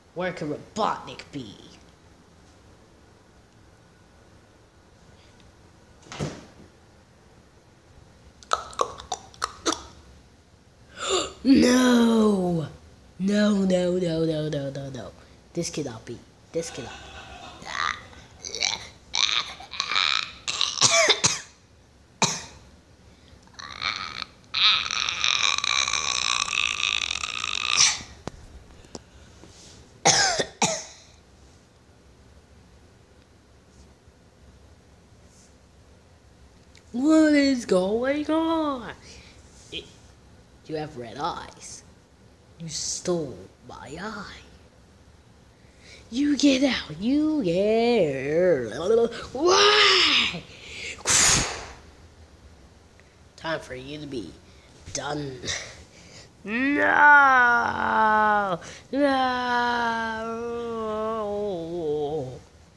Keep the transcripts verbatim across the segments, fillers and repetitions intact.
Where could Robotnik be? No! No, no, no, no, no, no, no. This cannot be. This cannot be. What is going on? It, you have red eyes. You stole my eye. You get out. You get out. Why? Time for you to be done. No! No!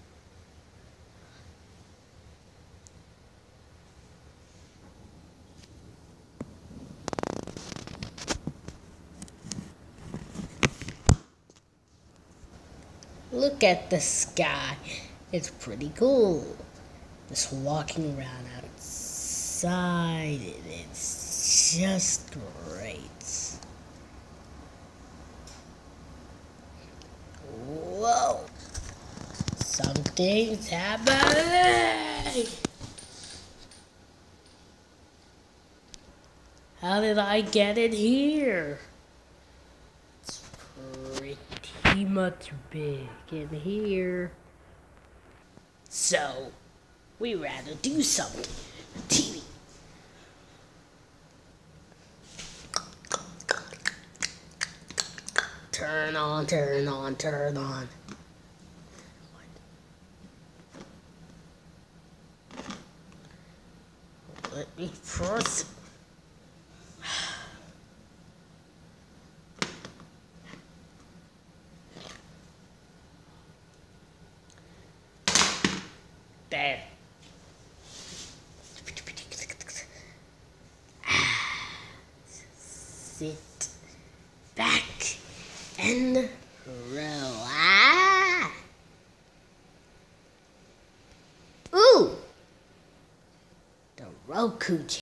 Look at the sky. It's pretty cool. Just walking around outside, it's just great. Whoa! Something's happening! How did I get in here? It's pretty much big in here. So, we rather do something. T V. Turn on, turn on, turn on. Let me press. There. Sit back and relax. Ooh, the Roku channel.